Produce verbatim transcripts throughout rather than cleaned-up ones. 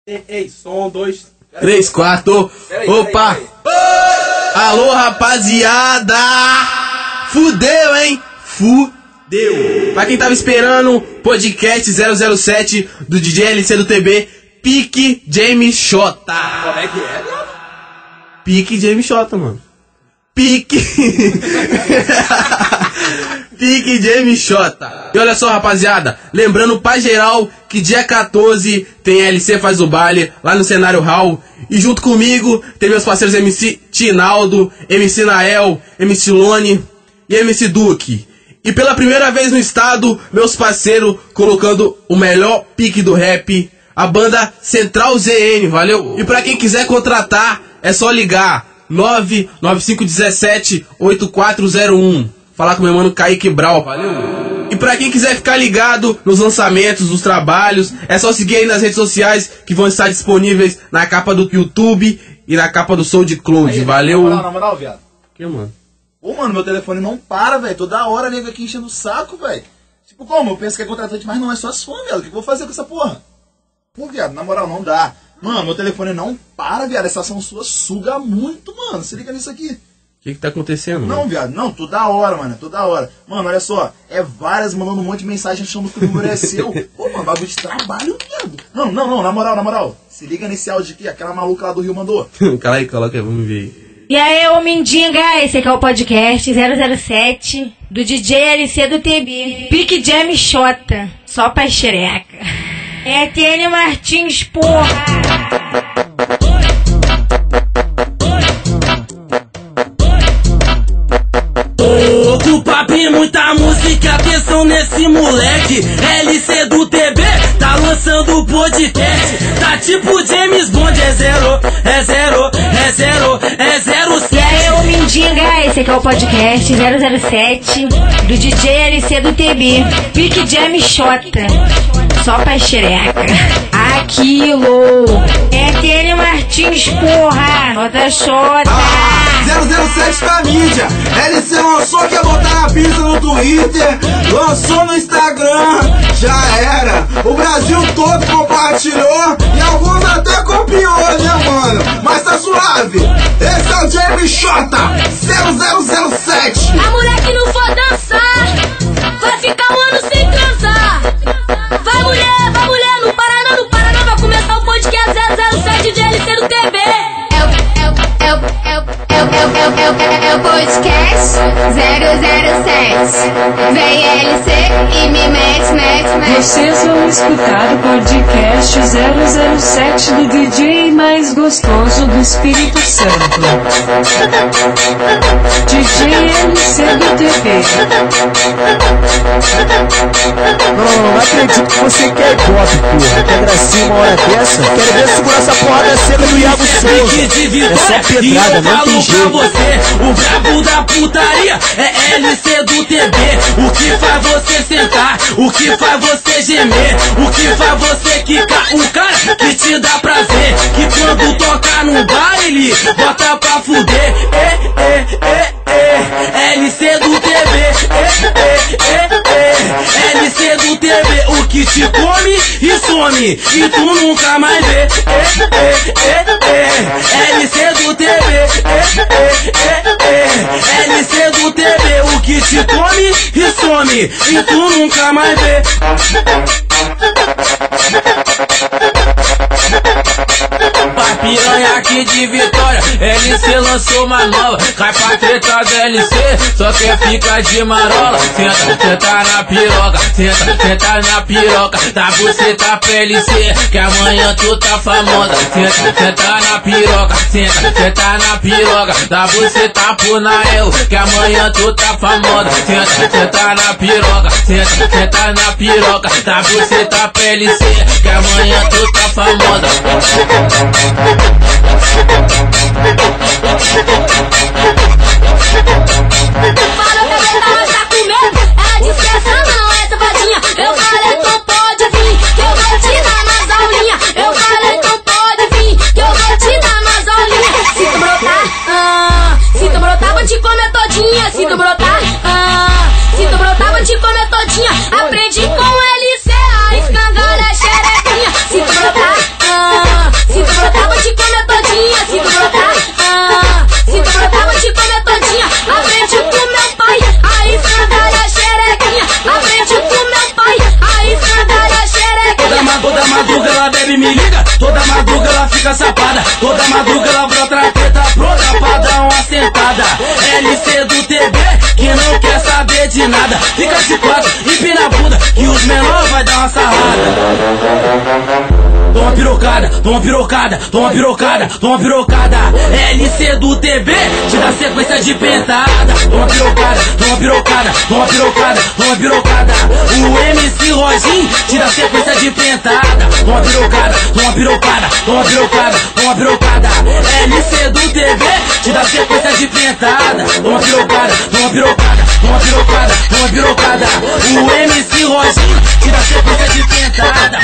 Ei, ei, som, dois, três, quatro. Peraí, opa! Peraí, peraí. Alô, rapaziada! Fudeu, hein? Fudeu! Pra quem tava esperando, podcast zero zero sete do D J L C do T B, Pique James Xota. Como é que é, viado? Pique James Xota, mano. Pique. Pique James Xota. E olha só, rapaziada, lembrando pra geral que dia quatorze tem L C Faz o Baile lá no Cenário Hall. E junto comigo tem meus parceiros M C Tinaldo, M C Nael, M C Lone e M C Duque. E pela primeira vez no estado, meus parceiros colocando o melhor pique do rap, a banda Central Z N, valeu? E pra quem quiser contratar, é só ligar nove nove cinco um sete oito quatro zero um. Falar com meu mano Kaique Brau, valeu? E pra quem quiser ficar ligado nos lançamentos, nos trabalhos, é só seguir aí nas redes sociais que vão estar disponíveis na capa do YouTube e na capa do SoundCloud, aí, valeu? Na moral, na moral, viado. Que, mano? Ô, mano, meu telefone não para, velho. Toda hora nego aqui enchendo o saco, velho. Tipo, como? Eu penso que é contratante, mas não é só as fãs, velho. O que eu vou fazer com essa porra? Pô, viado, na moral, não dá. Mano, meu telefone não para, viado. Essa ação sua suga muito, mano. Se liga nisso aqui. O que que tá acontecendo, Não, mano? viado, não, toda hora, mano, toda hora. Mano, olha só, é várias mandando um monte de mensagem achando que o número é seu. Pô, mano, bagulho de trabalho, viado. Não, não, não, na moral, na moral. Se liga nesse áudio aqui, aquela maluca lá do Rio mandou. Cala aí, coloca aí, vamos ver. E aí, ô Mindinga, esse aqui é o podcast zero zero sete do D J L C do T B. Pique James Xota, só pra xereca. É T N Martins, porra! Pouco papo e muita música, atenção nesse moleque. L C do T B, tá lançando o podcast. Tá tipo James Bond, é zero, é zero, é zero, é zero. E aí, ô Mindinga, esse aqui é o podcast zero zero sete do D J L C do T B. Pique James Xota, só pra xereca. Aquilo é T N Martins, porra, nota Xota. Ah, zero zero sete pra mídia. L C lançou, quer botar na pista no Twitter, lançou no Instagram, já era. O Brasil todo compartilhou e alguns até copiou, né, mano? Mas tá suave. Esse é o James Xota, zero zero zero sete. A mulher que não for dançar vai ficar um ano sem transar. Vai mulher, vai mulher, não para não, não para não. Vai começar o podcast zero zero sete de L C do T B. É o, é o, é o, é o, é o, é o, é o, é o, é o podcast zero zero sete. Vem L C e me mete, mete, mete. Vocês vão escutar o podcast zero zero sete do D J mais gostoso do Espírito Santo, D J L C do T V. Não, não acredito que você quer golpe, porra. Quer gracinha uma hora dessa? Quero ver segurar essa porrada seca do Iago Souza. É só pedrada, não tem jeito. Você, o brabo da putaria é L C do T B. O que faz você sentar, o que faz você gemer, o que faz você quicar, o cara que te dá prazer, que quando toca no baile, bota pra fuder. É, é, é, é, L C do T B. É, é, é, é, L C do T B. O que te come e some, e tu nunca mais vê. É, é, é, é, L C do T B. É, é, é, é, L C do T B. O que te come e some, e tu nunca mais vê. Pra piranha aqui de Vitória, L C lançou uma nova. Cai pra treta da L C, só quer ficar de marola. Senta, senta na piroca, senta, senta na piroca. Dá buceta pra L C, que amanhã tu tá famosa. Senta, senta na piroca, senta, senta na piroca. Dá buceta pro Nael, que amanhã tu tá famosa. Senta, senta na piroca, senta, senta na piroca. Dá buceta pra L C, que amanhã tu tá famosa. Para que a ela tá com medo, ela discreção não é safadinha. Eu falei, então pode vir, que eu vou te dar nas aulinhas. Eu falei, então pode vir, que eu vou te dar nas aulinhas. Se tu brotar, ah, se tu brotar, vou te comer todinha. Se tu brotar, ah, se tu brotar, vou te comer todinha. Aprendi com L C, a escangalha é xerequinha. Se tu brotar, ah, liga, toda madruga ela fica sapada, toda madruga ela brota na treta, pronta pra dar uma sentada. L C do T B, que não quer saber de nada, fica de quatro, empina a bunda, que os menores vai dar uma sarrada. Toma pirocada, toma pirocada, toma pirocada, toma pirocada. L C do T B, te dá sequência de pentada. Toma pirocada, toma pirocada, toma pirocada, toma pirocada. O M C Roginho te dá sequência de pentada. Toma pirocada, toma pirocada, toma pirocada, toma pirocada. L C do T B, te dá sequência de pentada. Toma pirocada, toma pirocada, toma pirocada, toma pirocada. O M C Roginho te dá sequência de pentada.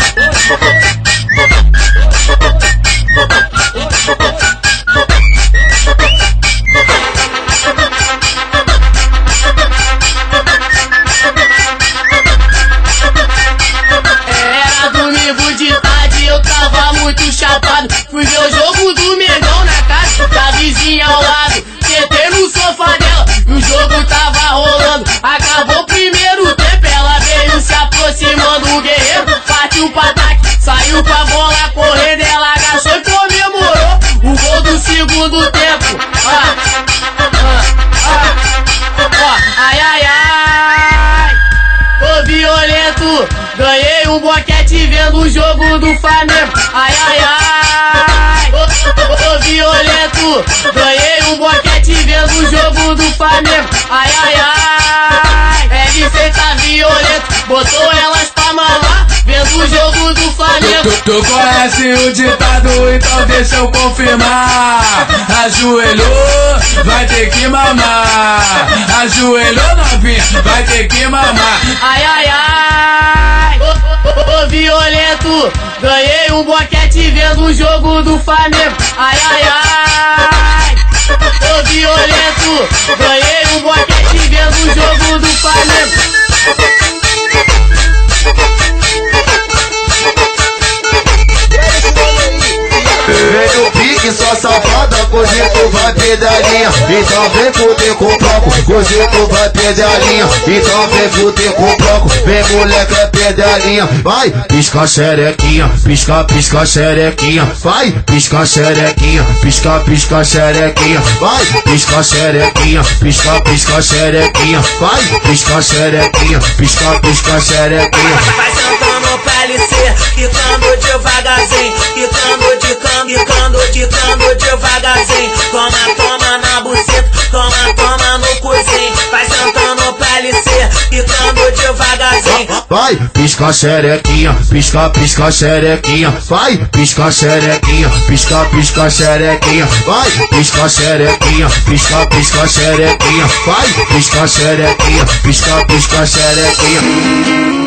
Era domingo de tarde, eu tava muito chapado. Fui ver o jogo do Mengão na casa da vizinha ao lado. Sentei no sofá dela e o jogo tava rolando. Acabou o primeiro tempo, ela veio se aproximando. O guerreiro partiu pra ataque, saiu com a bola correndo. Ela agachou e comemorou o gol do segundo tempo. Ah, ah, ah, ah, ai, ai, ai. Tô violento, ganhei um boquete vendo o jogo do Flamengo. Ai, ai, ai. Tô, tô, tô violento, ganhei um boquete vendo o jogo do Flamengo. Ai, ai, ai. L C tá violento, botou elas pra mamar vendo o jogo do Flamengo. Tu, tu, tu conhece o ditado, então deixa eu confirmar. Ajoelhou, vai ter que mamar. Ajoelhou, novinha, vai ter que mamar. Ai, ai, ai. Ô, ô, ô, violento, ganhei um boquete vendo o jogo do Flamengo. Ai, ai, ai. Ô, violento, ganhei um boquete vendo o jogo do Flamengo. Vem no pique, só safada, hoje tu vai perder a linha. Então vem fuder com o bloco, hoje tu vai perder a linha. Então vem fuder com o bloco, vem moleque é perder a linha. Vai, pisca xerequinha, pisca, pisca xerequinha. Vai, pisca xerequinha, pisca, pisca xerequinha. Vai, pisca xerequinha, pisca, pisca xerequinha. Vai, pisca xerequinha, pisca, pisca xerequinha. Vai sentando pra L C, quicando devagarzinho, quicando de cano, quicando de cano devagarzinho. Toma, toma na buceta, toma, toma no cozinho. Vai sentando pra L C, quicando devagarzinho. Vai, pisca xerequinha, pisca, pisca xerequinha. Vai, pisca xerequinha, pisca, pisca xerequinha. Vai, pisca xerequinha, pisca, pisca xerequinha. Vai, pisca xerequinha, pisca, pisca xerequinha.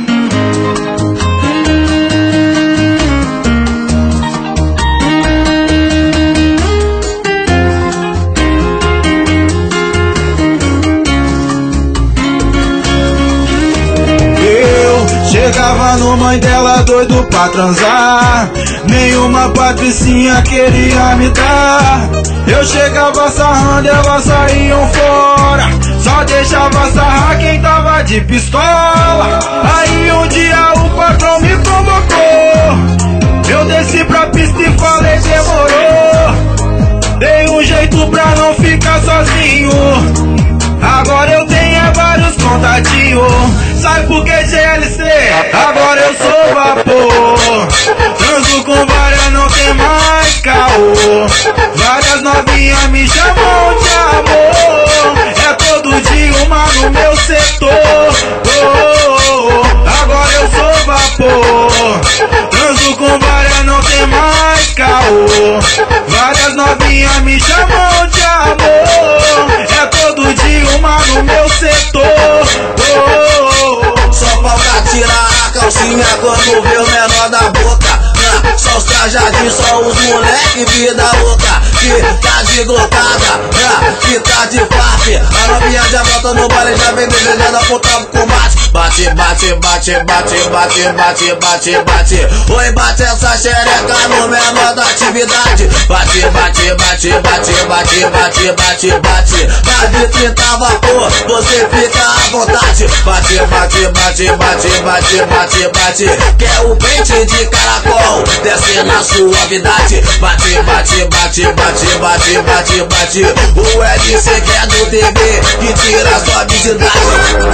Chegava no mãe dela doido pra transar, nenhuma patricinha queria me dar. Eu chegava sarrando, elas saíam fora, só deixava sarrar quem tava de pistola. Aí um dia o patrão me convocou, eu desci pra pista e falei demorou. Dei um jeito pra não ficar sozinho, agora eu tenho vários contatinhos. Sai porque G L C, agora eu sou vapor. Transo com várias, não tem mais caô. Várias novinhas me chamam de amor. É todo dia uma no meu setor. Oh, agora eu sou vapor. Transo com várias, não tem mais caô. Várias novinhas me chamam de amor. É todo dia uma no meu setor. Oh, só falta tirar a calcinha quando vê o menor da boca. Só os trajadinhos, só os moleque vida louca. que tá desglocada, é, que tá de face. A novinha já volta no baile, já vem desejando apontar pro combate. Bate, bate, bate, bate, bate, bate, bate, bate. Oi, bate essa xereca no menor da atividade. Bate, bate, bate, bate, bate, bate, bate, bate. Mais de trinta vapor, você fica à vontade. Bate, bate, bate, bate, bate, bate, bate. Quer o pente de caracol, desce na suavidade. Bate, bate, bate, bate, bate, bate, bate. O L C que é do T V, que tira a sua habilidade.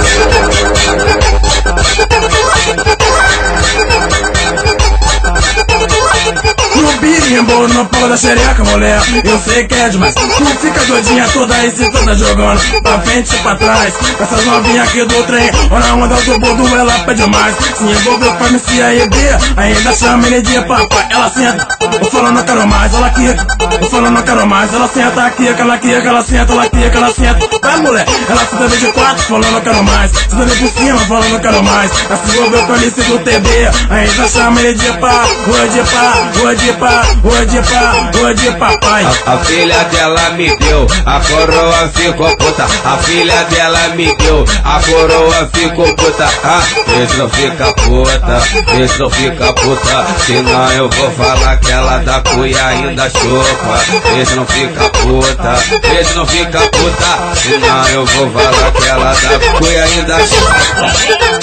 No beat, embolo na pala da xereca, mulher. Eu sei que é demais. Tu fica doidinha toda aí, se toda jogando pra frente e pra trás. Essas novinhas aqui do trem, olha a onda do bordo, ela pede mais. Se envolveu com a M C A E B, ainda chama ele de papai. Ela senta, eu falo não quero mais, ela aqui. Eu falo não quero mais, ela senta aqui, aquela aqui, aquela senta, ela aqui, aquela senta. Vai, mulher, ela senta de quatro, falando não quero mais. Senta de por cima, falando não quero mais. Ela se envolveu com a M C do T B, ainda chama ele de pá, rua de pá, rua de pá, rua de pá, rua de papai. A, a filha dela me deu, a coroa ficou puta. A filha dela me deu, a coroa ficou puta. Ah, deixa não fica puta, deixa não fica puta. Senão eu vou falar que ela da cuia ainda chupa. Deixa não fica puta, deixa não fica puta. Senão eu vou falar que ela da cuia ainda chupa.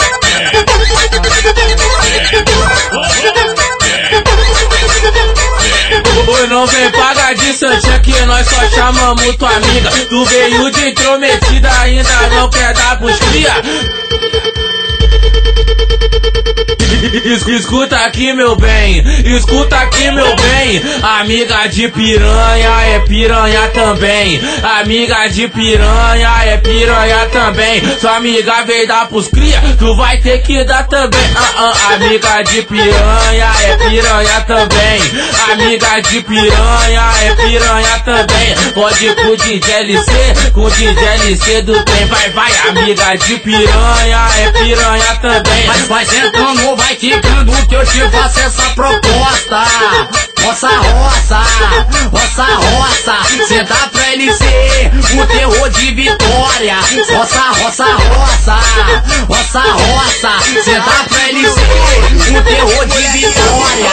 Oi, não vem pagar de santinha que nós só chamamos tua amiga. Tu veio de intrometida, ainda não quer dar pros cria. Escuta aqui, meu bem, escuta aqui, meu bem. Amiga de piranha é piranha também. Amiga de piranha é piranha também. Sua amiga veio dar pros cria, tu vai ter que dar também. Ah, ah, amiga de piranha é piranha também. Amiga de piranha é piranha também. Pode ir com D J L C, com D J L C do trem. Vai, vai, amiga de piranha é piranha também. Mas vai sentando, vai ficando que eu te faço essa proposta. Roça, roça, roça, roça. Senta pra L C, o terror de Vitória. Roça, roça, roça, roça, roça. Senta pra L C, o terror de Vitória.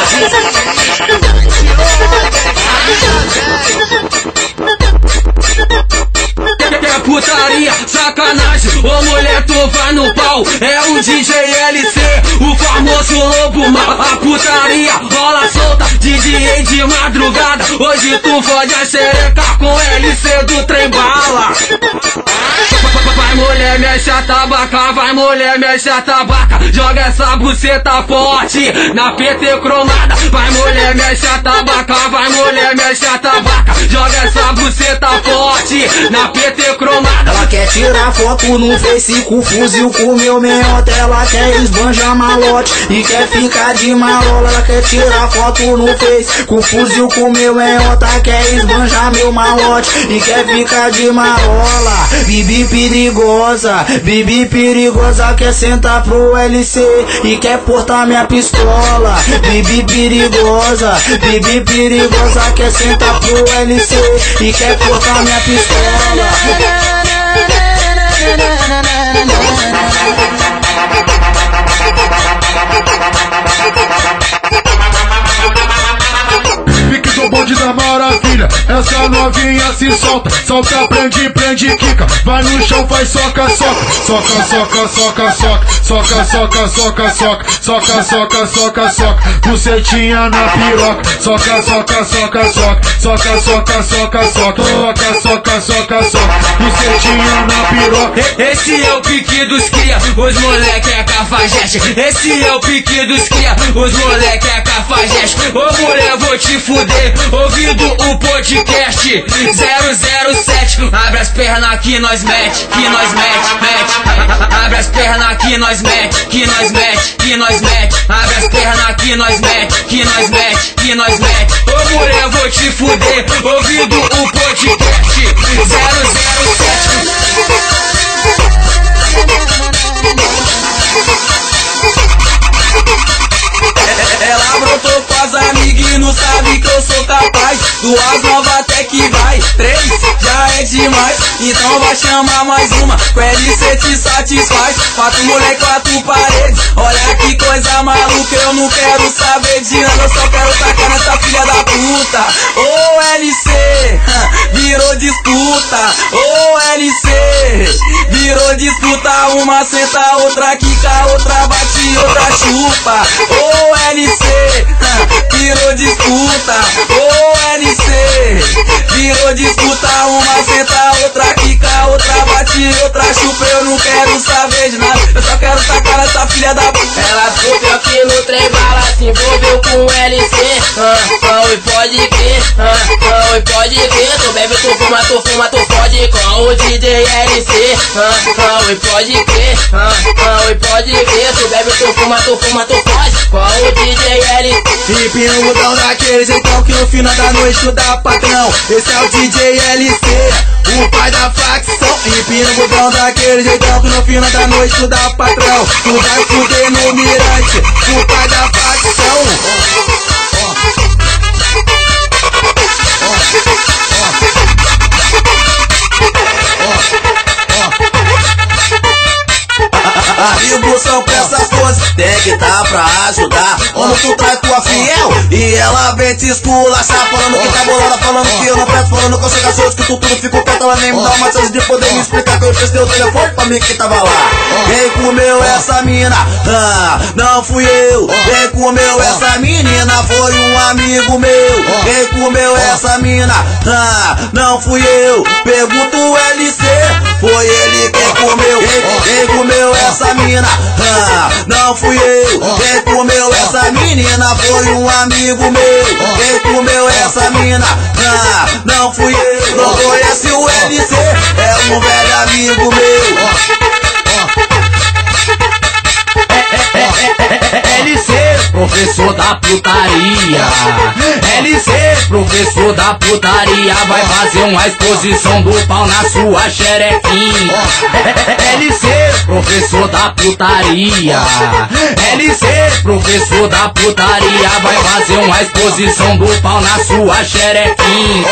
É putaria, sacanagem, ô mulher tu vai no pau. É o D J L C, o famoso lobo mal. A putaria rola solta, D J de madrugada. Hoje tu fode a xereca com L C do trem bala. Vai mulher, mexe a tabaca, vai mulher, mexe a tabaca. Joga essa buceta forte na P T cromada. Vai mulher, mexe a tabaca, vai mulher, mexe a tabaca. Joga essa buceta forte na P T cromada. Ela quer tirar foto no Face com fuzil com meu meiota. Ela quer esbanjar malote e quer ficar de marola. Ela quer tirar foto no Face com fuzil com meu meiota. Quer esbanjar meu malote e quer ficar de marola. Bibi perigosa, bibi perigosa. Quer sentar pro L C e quer portar minha pistola. Bibi perigosa, bibi perigosa. Quer sentar pro L C e quer portar minha pistola. Pique do bonde da maravilha, essa novinha se solta. Solta, prende, prende, quica. Vai no chão, faz soca, soca. Soca, soca, soca, soca. Soca, soca, soca, soca. Soca, soca, soca, soca. Bucetinha na piroca. Soca, soca, soca, soca. Soca, soca, soca, soca. Soca, soca, soca, soca. Bucetinha na piroca. Esse é o pique dos cria, os moleque é cafajeste. Esse é o pique dos cria, os moleque é cafajeste. Ô mulher, vou te fuder, ouvindo o podcast zero zero sete. Abre as pernas que nós mete, que nós mete, mete. Abre as pernas que nós mete, que nós mete, que nós mete. Abre as pernas que nós mete, que nós mete, que nós mete. Ô mulher, vou te fuder, ouvindo o podcast zero zero sete. Ela brotou com as amigas e não sabe que eu sou capaz. Duas novas até que ela chama mais uma. Com L C te satisfaz. Quatro moleque, quatro paredes. Olha que coisa maluca, eu não quero saber de nada, eu só quero tacar nessa filha da puta. Ô L C, virou disputa. Ô L C, virou disputa. Uma senta, outra quica, outra bate, outra chupa. Ô L C, virou disputa. Ô L C, virou disputa. Uma senta, outra quica, outra bate, outra chupa. Eu não quero saber de nada, eu só quero tacar nessa filha da puta. Ela descobriu aqui no trem bala, se envolveu com o L C. Ah, ah, e pode crer, ah, ah, e pode crer. Tu bebe, tu fuma, tu fuma, tu fode com o D J L C. Ah, ah, e pode crer, ah, ah, e pode crer. Tu bebe, tu fuma, tu fuma, tu fode com o D J L C. Empina o botão daquele jeitão que no final da noite tu dá patrão. Esse é o D J L C, o pai da facção. Empina o botão daquele jeitão que no final da noite tu dá patrão. Tu vai fuder no mirante, o pai da facção. Amigo são peças forças, tem que tá pra ajudar. Quando tu traz tua fiel e ela vem te esculachar, falando que tá bolada, falando que eu não presto, falando que eu sou cachorro, que tu tudo ficou quieto. Ela nem me dá uma chance de poder me explicar que eu prestei o telefone pra mim que tava lá. Quem comeu essa mina? Ah, não fui eu. Quem comeu essa menina foi um amigo meu. Quem comeu essa mina? Ah, não fui eu. Pergunta o L C, foi ele quem comeu. Quem, quem comeu essa mina? Ah, não fui eu. Quem comeu essa menina foi um amigo meu. Quem comeu essa mina? Ah, não fui eu. Não conhece o L C, é um velho amigo meu. L C, professor da putaria. L C, professor da putaria. Vai fazer uma exposição do pau na sua xerequinha. L C, professor da putaria. L C, professor da putaria. Vai fazer uma exposição do pau na sua xerequinha.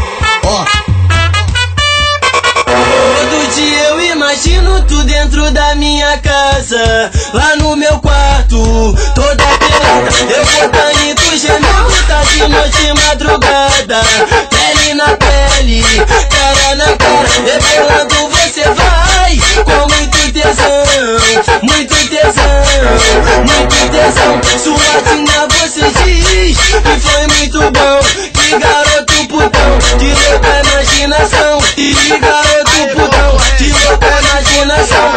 Todo dia eu imagino tu dentro da minha casa, lá no meu quarto, toda pelada, eu botando tu gemendo, tá de noite e madrugada, pele na pele, cara na cara, revelando você vai, com muito tesão, muito tesão, muito tesão, suadinha você diz, que foi muito bom, que garoto putão, de louca imaginação, e garoto putão, de louca imaginação.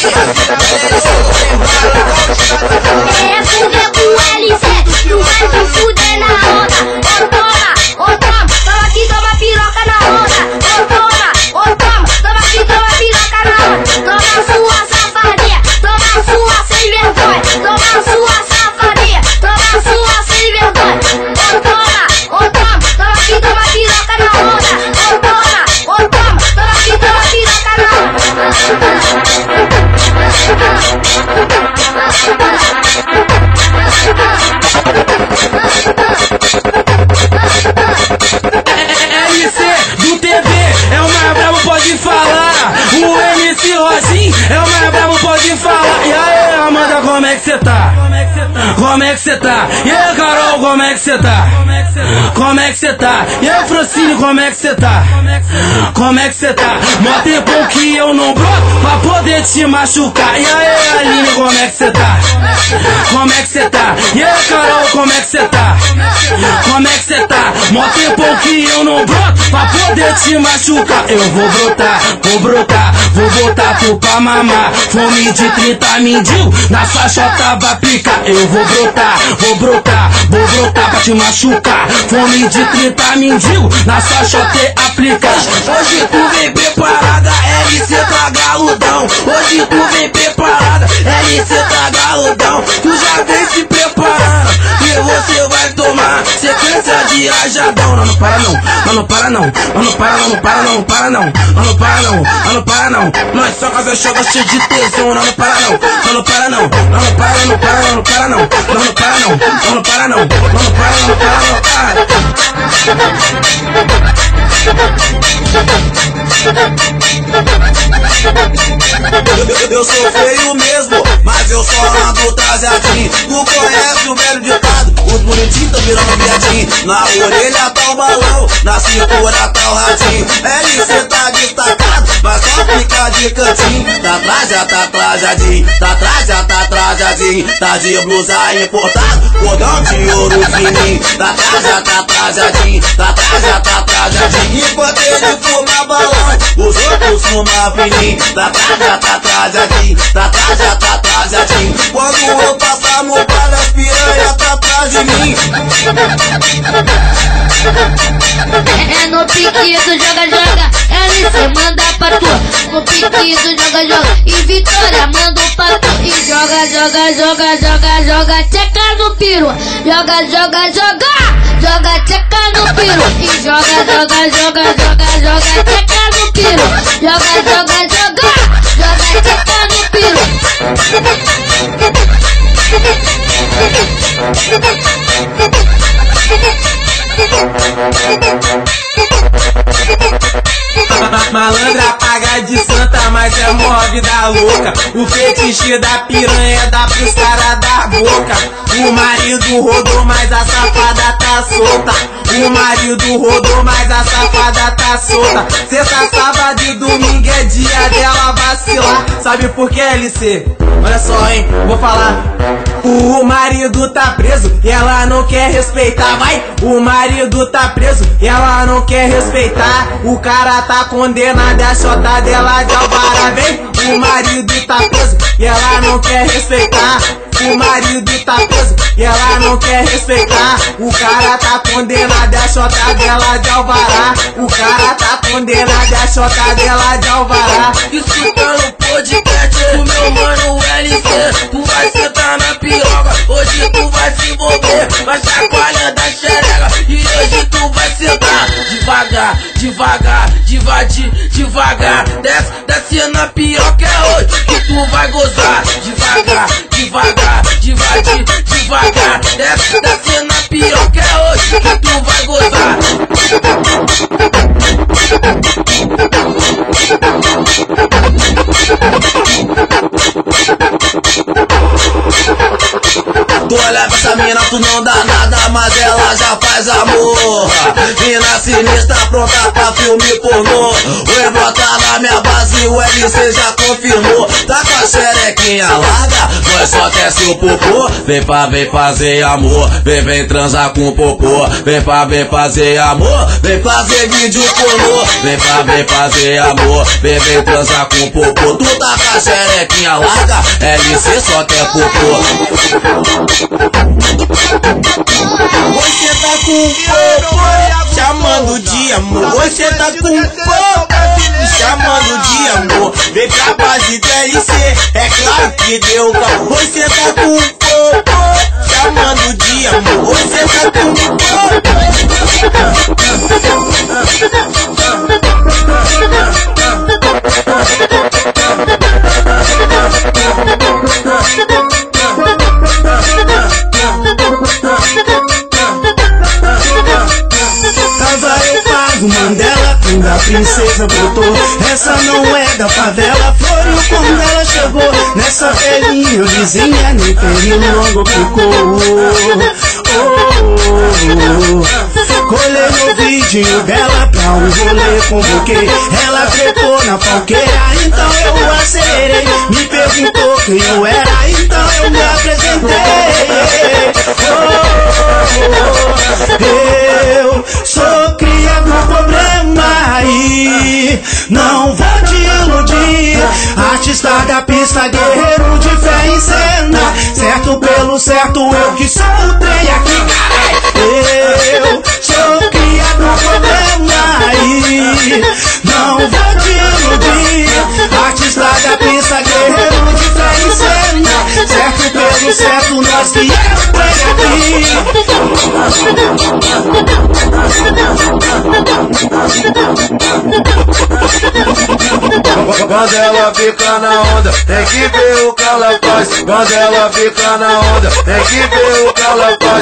É fuder com o L C, tu vai me fuder na onda. Ô toma, ô toma, toma aqui, toma piroca na onda. Ô toma, ô toma, toma aqui, toma piroca na onda. Toma sua safadinha, toma sua sem vergonha. Toma sua safadinha, toma sua sem vergonha. Ô toma, ô toma, toma aqui, toma piroca na onda. Ô toma, ô toma, toma aqui, toma piroca na onda. L C do T V é o mais brabo, pode falar. O M C Rosinho é o mais brabo, pode falar. E aí, Amanda, como é que cê tá? Como é que cê tá? E aí, Carol, como é que cê tá? Como é que cê tá? E aí, Francine, como é que cê tá? Como é que cê tá? Mó tempo que eu não broto pra poder te machucar. E aí, Aline, como é que cê tá? Como é que cê tá? E aí, Carol, como é que cê tá? Como é que cê tá? Mó tempo que eu não broto pra poder te machucar. Eu vou brotar, vou brotar, vou botar tu pra mamar. Fome de trinta mindinho, na sua chota vai picar. Eu vou brotar, vou brotar, vou brotar pra te machucar. Fome de trinta mindinho, na sua chota aplicar. Hoje tu vem preparada, L C tá galudão. Hoje tu vem preparada. preparada. L C tá galudão, tu já vem se preparando. E você vai tomar sequência de rajadão. Não, não para não, não, não para não, não, não para não, não para não, não para não, não, não para não, não, não para não. Nós só com as jogas cheio de tesão. Não, não para não, não, não para não, não, não para, não para, não, não para não, não, não para não, não, não para não, não, não para, não, não para, não, não para. Eu, eu sou feio mesmo, mas eu só ando trajadinho. Tu conhece o velho ditado, os bonitinhos tão virando viadinho. Na orelha tá o balão, na cintura tá o radinho. L C tá destacado, mas só fica de cantinho. Tá traja, tá trajadinho, tá traja, tá trajadinho. Tá de blusa importado, cordão de ouro fininho. Tá traja, tá trajadinho, tá traja, tá trajadinho. Enquanto ele fuma balão, os outros fumam fininho. Tá traja, tá trajadinho, tá traja, tá trajadinho. Quando eu passar no bar, as piranha tá atrás de mim. É no pique do joga-joga, L C manda pra tu. No pique do joga-joga, e Vitória manda pra tu. E joga, joga, joga, joga, joga, tcheca no piru. Joga, joga, joga, joga, tcheca no piru. E joga, joga, joga, joga, joga, tcheca no piru. Joga, joga, joga, joga, tcheca no piru. Malandra paga de santa, mas é mó vida louca. O fetiche da piranha dá pros caras da boca. O marido rodou, mas a safada tá solta. O marido rodou, mas a safada tá solta. Sexta, sábado e domingo é dia dela vacilar. Sabe por que, L C? Olha só, hein, vou falar. O marido tá preso e ela não quer respeitar. Vai! O marido tá preso e ela não quer respeitar. O cara tá condenado, a chota dela de alvara. Vem! O marido tá preso e ela não quer respeitar. O marido tá preso e ela não quer respeitar. O cara tá condenado, a chota dela de alvará. O cara tá condenado, a chota dela de alvará. Escutando o podcast do meu mano L C. Tu vai sentar na piroga, hoje tu vai se envolver. Vai chacoalha da xereca e hoje tu vai sentar. Devagar, devagar, devagar, devagar. Desce, desce na piroca é hoje que tu vai gozar. Devagar, devagar, devagar, devagar. Desce, desce na piroca é hoje que tu vai gozar. Tu olha pra essa mina, tu não dá nada, mas ela já faz amor. Mina sinistra, pronta pra filme pornô. O Ebro tá na minha base, o L C já confirmou. Tá com a xerequinha larga, nós só quer seu popô. Vem pra vem fazer amor, vem vem transar com popô. Vem pra vem fazer amor, vem fazer vídeo pornô. Vem pra vem fazer amor, vem vem transar com popô. Tu tá com a xerequinha larga, L C só quer popô. Você tá com popô, chamando de amor. Você tá com popô, chamando de amor. Vem pra base do L C, é claro que deu calor. Você tá com popô, chamando de amor. Você tá com popô. Mandela, quando a princesa brotou. Essa não é da favela, foi o quando ela chegou. Nessa velhinha lisinha, nem pelo longo ficou. Oh, oh, oh. Colei no vidinho dela pra um rolê, convoquei. Ela trepou na palqueira, então eu acelerei. Me perguntou quem eu era, então eu me apresentei. Oh, oh, eu sou cria do problema e não vou te iludir. Artista da pista, guerreiro de fé em cena. Certo pelo certo, eu que sou o trem aqui, caralho. Eu sou cria do problema e não vou te iludir. Artista da pista, guerreiro de fé quando ela fica na onda, tem que ver o que ela faz. Quando ela fica na onda, tem que ver o que ela faz.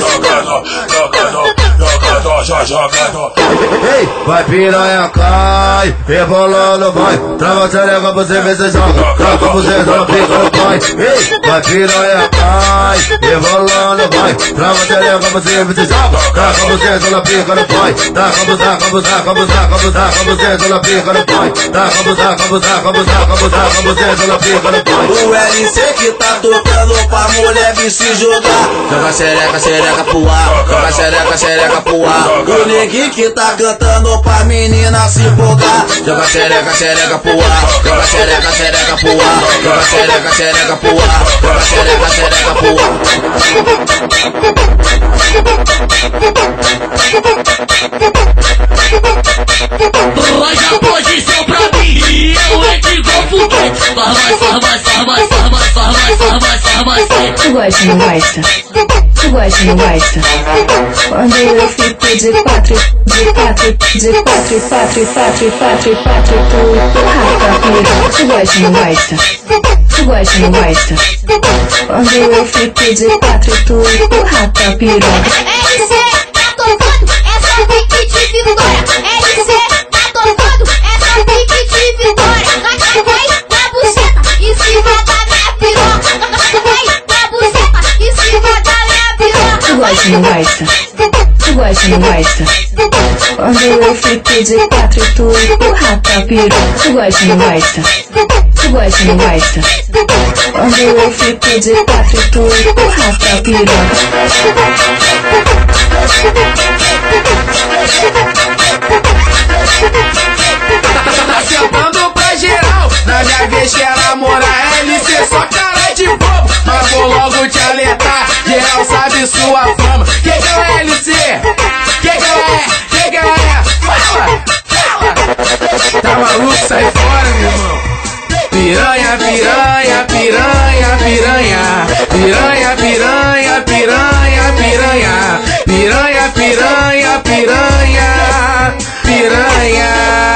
Ei, vai piranha, cai, rebolando, vai. Trava a xereca, você vê se joga. Troca você, ela fica no pai. Ei, vai piranha, cai, rebolando, vai. Trava a xereca, você vê se joga. Troca você, ela fica no pai. Taca, buzaca, buzaca, buzaca, buzaca, você, ela fica no pai. Taca, buzaca, buzaca, buzaca, buzaca, você, ela fica no pai. O L C que tá tocando pra mulher vir se jogar. Joga xereca, xereca pro ar. Joga xereca, xereca pro ar. O neguinho que tá cantando pra menina se empolgar. Joga xereca, xereca pro ar. Joga xereca, xereca pro ar. Joga xereca, xereca pro ar. Joga xereca, xereca pro ar. Traz a posição pra mim e eu é que vou fuder. Faz mais, faz mais, faz mais, faz mais, faz mais, faz mais, faz mais. Tu gosta, não gosta? Tu gosta, não gosta? Quando eu fico de quatro, de quatro, de quatro, quatro, quatro, quatro, quatro, tu, tu rapa, pica. Tu gosta, não gosta? Tu gosta, não gosta? Quando eu fico de quatro, tu, tu rapa, pica. L C tá tocando, é só pique de vitória. L C tá tocando, é só pique de vitória. Vai na buceta, em cima da minha piroca. Vai na buceta, em cima da minha piroca. Tu gosta, não gosta? Tu gosta, não gosta? Quando eu fico de quatro, tu, tu rapa, pica. Tu gosta, não gosta? Tu gosta, não gosta? Quando eu fico de quatro, tu, tu rapa, pica. Tá sentando pra geral, na minha vez quer namorar. L C só cara de bobo, mas vou logo te alertar. Geral sabe sua fama. Que que ela é, L C? Que que ela é? Que que ela é? Fala! Fala! Tá maluco? Sai fora, meu irmão. Piranha, piranha, piranha, piranha. Piranha, piranha, piranha, piranha. Piranha, piranha, piranha. Piranha.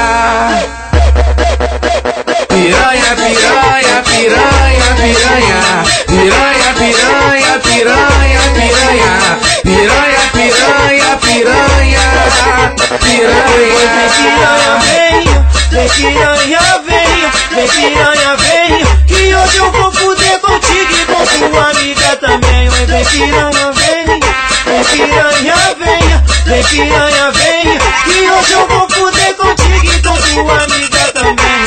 Piranha, piranha, piranha, piranha. Piranha, piranha, piranha, piranha. Piranha, piranha, piranha. Piranha. Vem piranha, vem, vem piranha, vem, que hoje eu vou fuder contigo e com tua amiga também. Oi, vem piranha, vem, vem piranha, vem, vem piranha, vem, que hoje eu vou fuder contigo e com tua amiga também.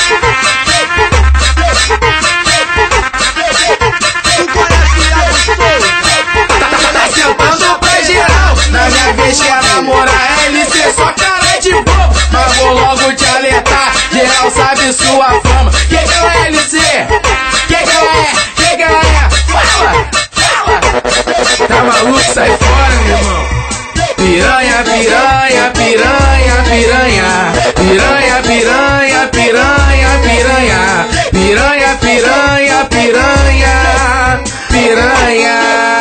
Tá sentando pra geral, na minha vez quer namorar. L C só cara de bobo, mas vou logo te alertar. Geral sabe sua fama. Que que ela é, L C? Que que ela é? Que que ela é? Fala! Fala! Tá maluco? Sai fora, meu irmão. Piranha, piranha, piranha, piranha. Piranha, piranha, piranha, piranha. Piranha, piranha, piranha. Piranha.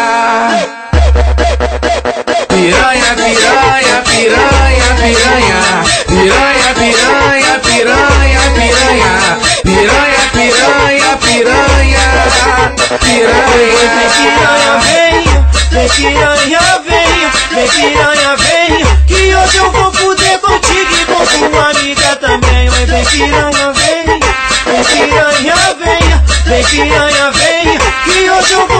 Piranha, piranha, piranha, piranha. Piranha, piranha, piranha, piranha. Piranha, piranha, piranha. Piranha. Vem piranha, vem, vem piranha, vem, que hoje eu vou fuder contigo e com tua amiga também. Oi, vem piranha, vem, vem piranha, vem, vem piranha, vem, que hoje eu vou